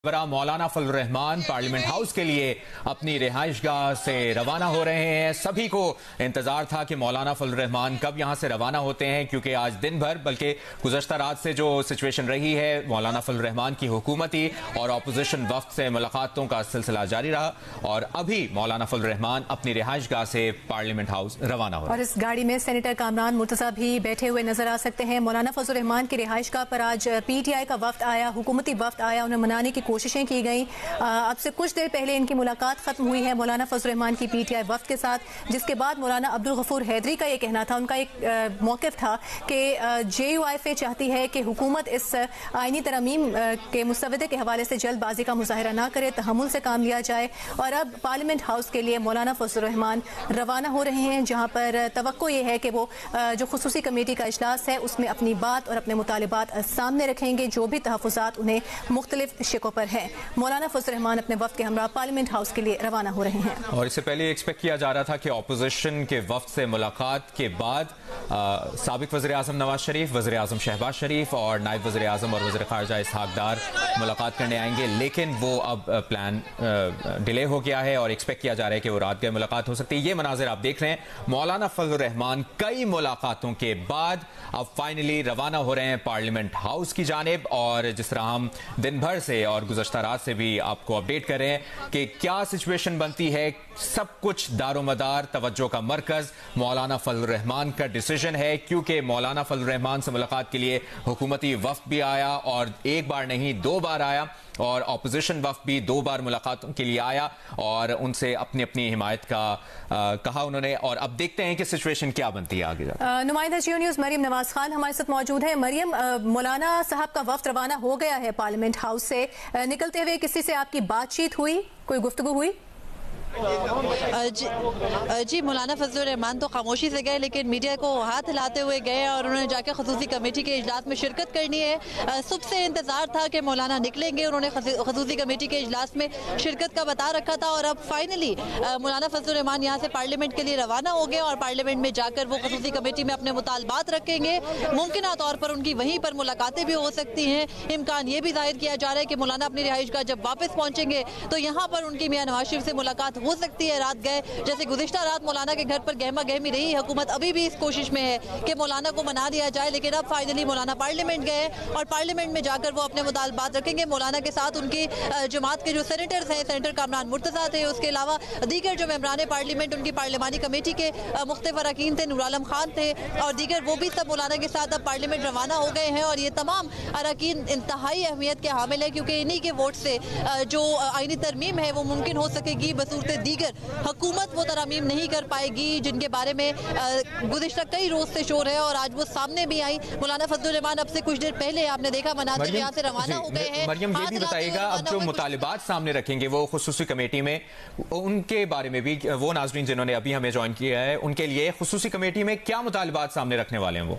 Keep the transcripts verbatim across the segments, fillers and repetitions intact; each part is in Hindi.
मौलाना फजलुर रहमान पार्लियामेंट हाउस के लिए अपनी रिहाइशगाह से रवाना हो रहे हैं। सभी को इंतजार था कि मौलाना फजलुर रहमान कब यहां से रवाना होते हैं, क्योंकि आज दिन भर बल्कि गुज़श्ता रात से जो सिचुएशन रही है, मौलाना फजलुर रहमान की हुकूमती और अपोजिशन वफ्द से मुलाकातों का सिलसिला जारी रहा और अभी मौलाना फजलुर रहमान अपनी रिहाइशगाह से पार्लियामेंट हाउस रवाना हो। और इस गाड़ी में सेनेटर कामरान मुर्तजा भी बैठे हुए नजर आ सकते हैं। मौलाना फजलुर रहमान की रिहाइशगाह पर आज पीटीआई का वफ्द आया, हुकूमती वफ्द आया, उन्हें मनाने की कोशिशें की गई। अब से कुछ देर पहले इनकी मुलाकात खत्म हुई है मौलाना फजलुर रहमान की पीटीआई वफ्द के साथ, जिसके बाद मौलाना अब्दुल गफूर हैदरी का ये कहना था, उनका एक मौक़िफ़ था कि जेयूआईएफ चाहती है कि हुकूमत इस आईनी तरमीम के मुसवदे के हवाले से जल्दबाजी का मुजाहरा ना करे, तहम्मुल से काम लिया जाए। और अब पार्लियामेंट हाउस के लिए मौलाना फजलुर रहमान रवाना हो रहे हैं, जहाँ पर तवक्को ये है कि वो जो खुसूसी कमेटी का इजलास है उसमें अपनी बात और अपने मुतालिबात सामने रखेंगे, जो भी तहफ़्फ़ुज़ात उन्हें मुख्तलिफ शिकों पर हैं। मौलाना फजलुर रहमान अपने वफ्द के हमरा पार्लियामेंट हाउस के लिए रवाना हो रहे हैं। और इससे पहले एक्सपेक्ट किया जा रहा था कि अपोजिशन के वफ्द से मुलाकात के बाद साबिक वज़ीर आज़म नवाज शरीफ, वज़ीर आज़म शहबाज शरीफ और नायब वज़ीर आज़म और वज़ीर ख़ारजा इसहाक डार मुलाकात करने आएंगे, लेकिन वो अब प्लान डिले हो गया है और एक्सपेक्ट किया जा रहा है कि वो रात गए मुलाकात हो सकती है। ये मनाजिर आप देख रहे हैं, मौलाना फजलुर रहमान कई मुलाकातों के बाद अब फाइनली रवाना हो रहे हैं पार्लियामेंट हाउस की जानिब। और जिस तरह हम दिन भर से और गुज़श्ता रात से भी आपको अपडेट कर रहे हैं कि क्या सिचुएशन बनती है, सब कुछ दारोमदार तवज्जो का मरकज मौलाना फजलुर रहमान का डिसीजन है, क्योंकि मौलाना फजलुर रहमान से मुलाकात के लिए हुकूमती वफ्द भी आया और एक बार नहीं दो बार आया और अपोजिशन वफ्द भी दो बार मुलाकातों के लिए आया और उनसे अपनी अपनी हिमायत का आ, कहा उन्होंने। और अब देखते हैं कि सिचुएशन क्या बनती है आगे जाकर। नुमाइंदा जियो न्यूज़ मरियम नवाज खान हमारे साथ मौजूद है। मरियम, मौलाना साहब का वफ्द रवाना हो गया है पार्लियामेंट हाउस से, निकलते हुए किसी से आपकी बातचीत हुई, कोई गुफ्तगू हुई? जी, जी मौलाना फजलुर रहमान तो खामोशी से गए, लेकिन मीडिया को हाथ हिलाते हुए गए और उन्होंने जाकर खसूसी कमेटी के इजलास में शिरकत करनी है। सुबह से इंतजार था कि मौलाना निकलेंगे, उन्होंने खसूसी कमेटी के इजलास में शिरकत का बता रखा था और अब फाइनली मौलाना फजलुर रहमान यहाँ से पार्लियामेंट के लिए रवाना हो गए और पार्लियामेंट में जाकर वो खसूसी कमेटी में अपने मुतालबात रखेंगे। मुमकिन तौर पर उनकी वहीं पर मुलाकातें भी हो सकती हैं। इम्कान ये भी जाहिर किया जा रहा है कि मौलाना अपनी रिहाइशगाह जब वापस पहुँचेंगे तो यहाँ पर उनकी मियां नवाज शरीफ से मुलाकात हो सकती है। रात गए जैसे गुज़िश्ता रात मौलाना के घर पर गहमा गहमी रही, हुकूमत अभी भी इस कोशिश में है कि मौलाना को मना दिया जाए, लेकिन अब फाइनली मौलाना पार्लियामेंट गए और पार्लियामेंट में जाकर वो अपने मुतालबात रखेंगे। मौलाना के साथ उनकी जमात के जो सेनेटर्स हैं, सेनेटर कामरान मुर्तजा थे, उसके अलावा दीगर जो मेंबरान पार्लियामेंट उनकी पार्लियामानी कमेटी के मुख्तलिफ अरकान थे, नूर आलम खान थे और दीगर, वो भी सब मौलाना के साथ अब पार्लियामेंट रवाना हो गए हैं। और ये तमाम अरकान इंतहाई अहमियत के हामिल है, क्योंकि इन्हीं के वोट से जो आईनी तरमीम है वो मुमकिन हो सकेगी। बसूरत दीगर हुकूमत वो तरमीम नहीं कर पाएगी जिनके बारे में गुज़िश्ता कई रोज से शोर है और आज वो सामने भी आई। मौलाना फजलुर रहमान अब से कुछ देर पहले आपने देखा मनाते हुए यहाँ से रवाना हो गए हैं। मरियम, ये भी बताइएगा, अब जो मुतालिबात सामने रखेंगे वो खुसूसी कमेटी में, उनके बारे में भी, वो नाज़रीन जिन्होंने अभी हमें ज्वाइन किया है उनके लिए खुसूसी कमेटी में क्या मुतालिबात सामने रखने वाले हैं वो?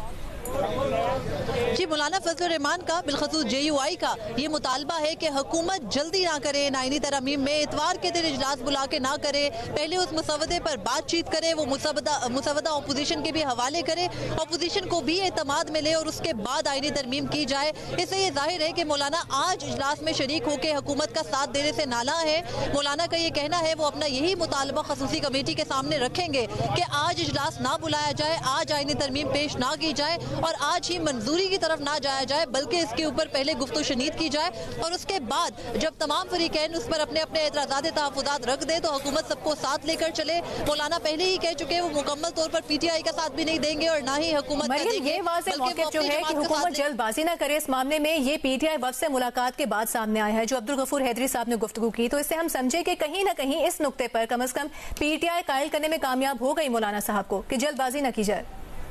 जी, मौलाना फजलुर रहमान का बिलखसूस जे यू आई का ये मुतालबा है कि हुकूमत जल्दी ना करे, आईनी तरमीम में इतवार के दिन इजलास बुला के ना करे, पहले उस मुसवदे पर बातचीत करे, वो मुसवदा मुसवदा अपोजिशन के भी हवाले करे, अपोजिशन को भी एतमाद मिले और उसके बाद आईनी तरमीम की जाए। इससे ये जाहिर है कि मौलाना आज इजलास में शरीक होकर हुकूमत का साथ देने से नाला है। मौलाना का ये कहना है वो अपना यही मुतालबा खसूसी कमेटी के सामने रखेंगे कि आज इजलास ना बुलाया जाए, आज आईनी तरमीम पेश ना की जाए और आज ही मंजूरी की तरफ ना जाया जाए, बल्कि इसके ऊपर पहले गुफ्तगू शनीद की जाए और उसके बाद जब तमाम फरीकैन उस पर अपने अपने एतराज़ात तहफ़्फ़ुज़ात रख दे तो हुकूमत सबको साथ लेकर चले। मौलाना पहले ही कह चुके हैं वो मुकम्मल तौर पर पीटीआई का साथ भी नहीं देंगे और ना ही हुकूमत का देंगे। ये वाज़ेह मौक़िफ़ जो है कि हुकूमत जल्दबाजी ना करे इस मामले में, ये पीटीआई वफ्द से मुलाकात के बाद सामने आया है जो अब्दुल गफूर हैदरी साहब ने गुफ्तगू की, तो इससे हम समझे कि कहीं ना कहीं इस नुक्ते पर कम अज कम पीटीआई कायल करने में कामयाब हो गई मौलाना साहब को कि जल्दबाजी न की जाए।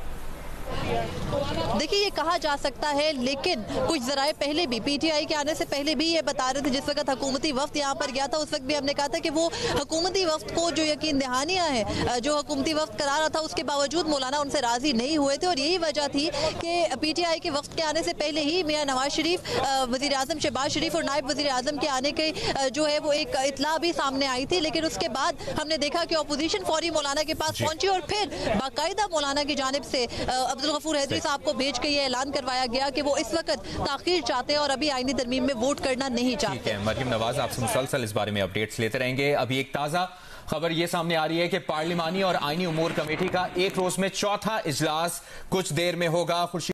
देखिए, ये कहा जा सकता है, लेकिन कुछ जराए पहले भी, पीटीआई के आने से पहले भी ये बता रहे थे, जिस वक्त हुकूमती वफ्द यहाँ पर गया था उस वक्त भी हमने कहा था कि वो हुकूमती वफ्द को जो यकीन दहानियाँ हैं जो हुकूमती वफ्द करा रहा था उसके बावजूद मौलाना उनसे राजी नहीं हुए थे और यही वजह थी कि पीटीआई के वफ्द के आने से पहले ही मियां नवाज शरीफ, वज़ीर आज़म शहबाज शरीफ और नायब वज़ीर आज़म के आने के जो है वो एक इतला भी सामने आई थी। लेकिन उसके बाद हमने देखा कि अपोजिशन फौरी मौलाना के पास पहुंची और फिर बाकायदा मौलाना की जानिब से अब्दुल गफूर हैदरी साहब को भेज के ये ऐलान करवाया गया कि वो इस वक्त ताखीर चाहते हैं और अभी आईनी तरमीम में वोट करना नहीं चाहते। ठीक है, मरियम नवाज आपसे मुसलसल इस बारे में अपडेट्स लेते रहेंगे। अभी एक ताज़ा खबर ये सामने आ रही है कि पार्लिमानी और आईनी उमूर कमेटी का एक रोज में चौथा इजलास कुछ देर में होगा। खुर्शीद